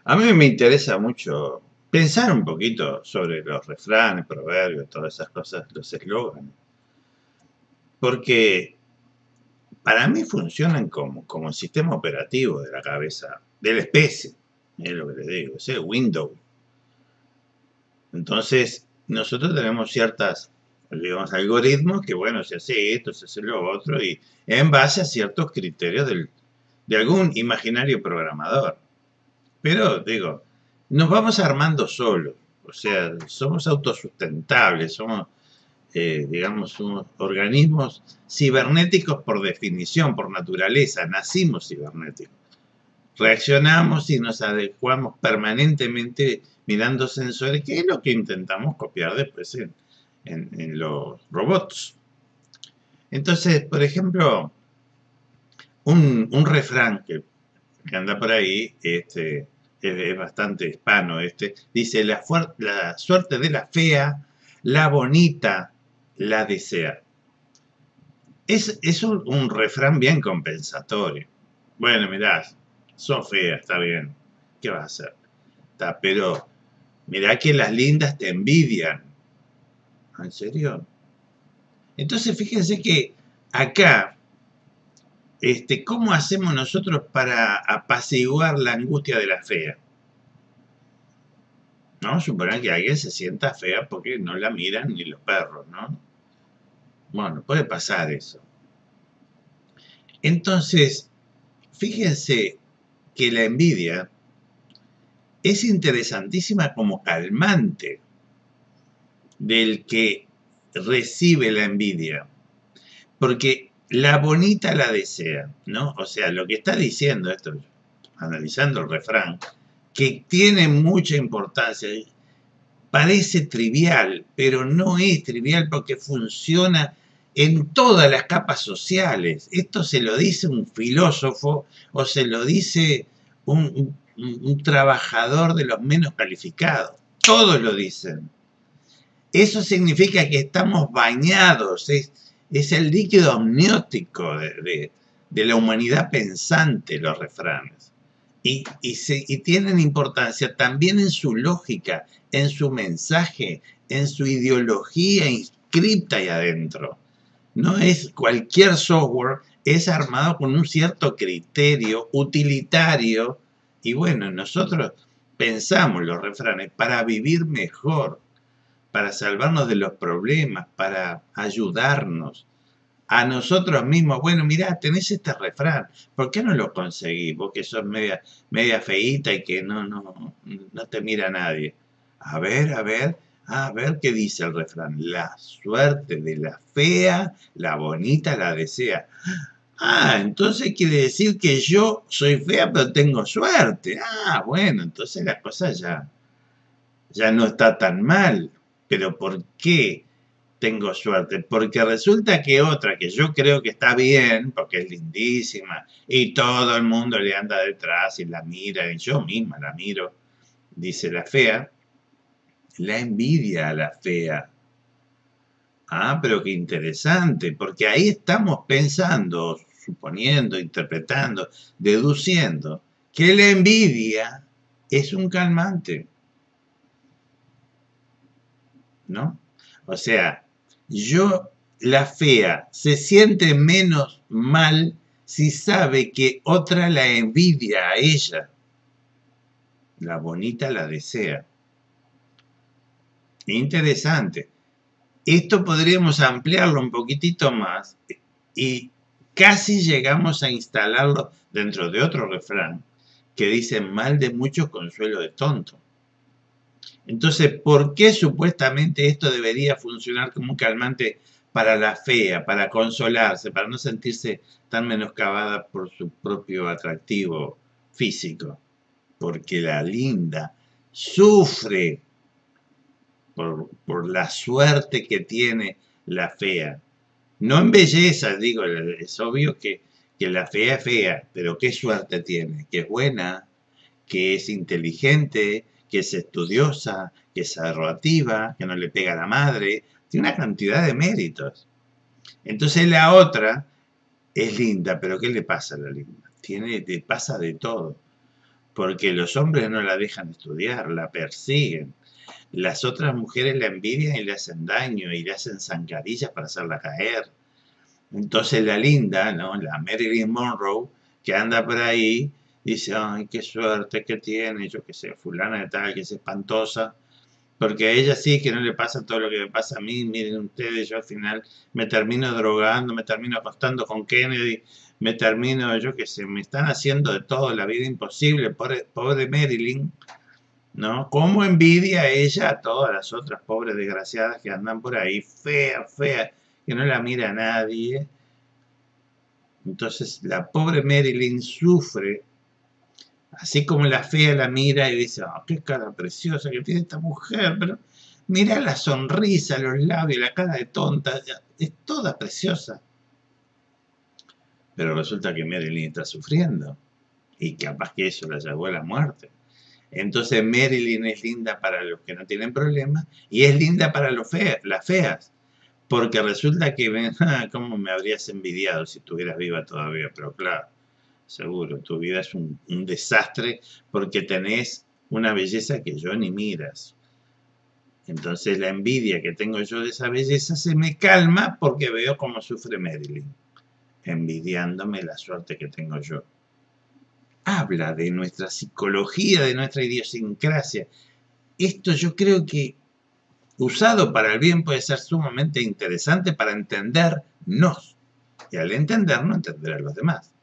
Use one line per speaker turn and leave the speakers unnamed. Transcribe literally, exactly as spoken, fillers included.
A mí me interesa mucho pensar un poquito sobre los refranes, proverbios, todas esas cosas, los eslóganes, porque para mí funcionan como, como el sistema operativo de la cabeza, de la especie, es lo que les digo, es el Windows. Entonces, nosotros tenemos ciertas, digamos, algoritmos que, bueno, se hace esto, se hace lo otro, y en base a ciertos criterios del, de algún imaginario programador. Pero, digo, nos vamos armando solos, o sea, somos autosustentables, somos, eh, digamos, unos organismos cibernéticos por definición, por naturaleza, nacimos cibernéticos. Reaccionamos y nos adecuamos permanentemente mirando sensores, que es lo que intentamos copiar después en, en, en los robots. Entonces, por ejemplo, un, un refrán que, que anda por ahí, este, es, es bastante hispano este, dice, la, la suerte de la fea, la bonita la desea. Es, es un, un refrán bien compensatorio. Bueno, mirá, sos fea, está bien, ¿qué vas a hacer? Está, pero mirá que las lindas te envidian. ¿En serio? Entonces fíjense que acá, este, ¿cómo hacemos nosotros para apaciguar la angustia de la fea? ¿No? Suponer que alguien se sienta fea porque no la miran ni los perros, ¿no? Bueno, puede pasar eso. Entonces, fíjense que la envidia es interesantísima como calmante del que recibe la envidia, porque la bonita la desea, ¿no? O sea, lo que está diciendo esto, analizando el refrán, que tiene mucha importancia, parece trivial, pero no es trivial porque funciona en todas las capas sociales. Esto se lo dice un filósofo o se lo dice un, un, un trabajador de los menos calificados. Todos lo dicen. Eso significa que estamos bañados, es, es el líquido amniótico de, de, de la humanidad pensante, los refranes. Y, y, se, y tienen importancia también en su lógica, en su mensaje, en su ideología inscripta ahí adentro. No es cualquier software, es armado con un cierto criterio utilitario. Y bueno, nosotros pensamos los refranes para vivir mejor, para salvarnos de los problemas, para ayudarnos a nosotros mismos. Bueno, mirá, tenés este refrán, ¿por qué no lo conseguís? Vos que sos media, media feíta y que no, no, no te mira nadie. A ver, a ver, a ver qué dice el refrán. La suerte de la fea, la bonita la desea. Ah, entonces quiere decir que yo soy fea pero tengo suerte. Ah, bueno, entonces la cosa ya, ya no está tan mal. Pero ¿por qué tengo suerte? Porque resulta que otra que yo creo que está bien, porque es lindísima, y todo el mundo le anda detrás y la mira, y yo misma la miro, dice la fea, la envidia a la fea. Ah, pero qué interesante, porque ahí estamos pensando, suponiendo, interpretando, deduciendo, que la envidia es un calmante, ¿no? O sea, yo, la fea, se siente menos mal si sabe que otra la envidia a ella. La bonita la desea. Interesante. Esto podríamos ampliarlo un poquitito más y casi llegamos a instalarlo dentro de otro refrán que dice mal de muchos consuelo de tonto. Entonces, ¿por qué supuestamente esto debería funcionar como un calmante para la fea, para consolarse, para no sentirse tan menoscabada por su propio atractivo físico? Porque la linda sufre por, por la suerte que tiene la fea. No en belleza, digo, es obvio que, que la fea es fea, pero qué suerte tiene, que es buena, que es inteligente, que es estudiosa, que es ahorrativa, que no le pega a la madre, tiene una cantidad de méritos. Entonces la otra es linda, pero ¿qué le pasa a la linda? Tiene, le pasa de todo. porque los hombres no la dejan estudiar, la persiguen. Las otras mujeres la envidian y le hacen daño y le hacen zancadillas para hacerla caer. Entonces la linda, ¿no? La Marilyn Monroe, que anda por ahí, dice, ay, qué suerte que tiene, yo qué sé, fulana de tal, que es espantosa, porque a ella sí que no le pasa todo lo que me pasa a mí. Miren ustedes, yo al final me termino drogando, me termino acostando con Kennedy, me termino, yo qué sé, me están haciendo de todo, la vida imposible, pobre, pobre Marilyn, ¿no? ¿Cómo envidia ella a todas las otras pobres desgraciadas que andan por ahí, fea, fea, que no la mira a nadie? Entonces la pobre Marilyn sufre, así como la fea la mira y dice, oh, qué cara preciosa que tiene esta mujer, pero mira la sonrisa, los labios, la cara de tonta, es toda preciosa. Pero resulta que Marilyn está sufriendo y capaz que eso la llevó a la muerte. Entonces Marilyn es linda para los que no tienen problemas y es linda para los fe las feas. Porque resulta que, ah, ¿cómo me habrías envidiado si estuvieras viva todavía? Pero claro, seguro, tu vida es un, un desastre porque tenés una belleza que yo ni miras. Entonces la envidia que tengo yo de esa belleza se me calma porque veo cómo sufre Marilyn, envidiándome la suerte que tengo yo. Habla de nuestra psicología, de nuestra idiosincrasia. Esto yo creo que usado para el bien puede ser sumamente interesante para entendernos y al entendernos entender a los demás.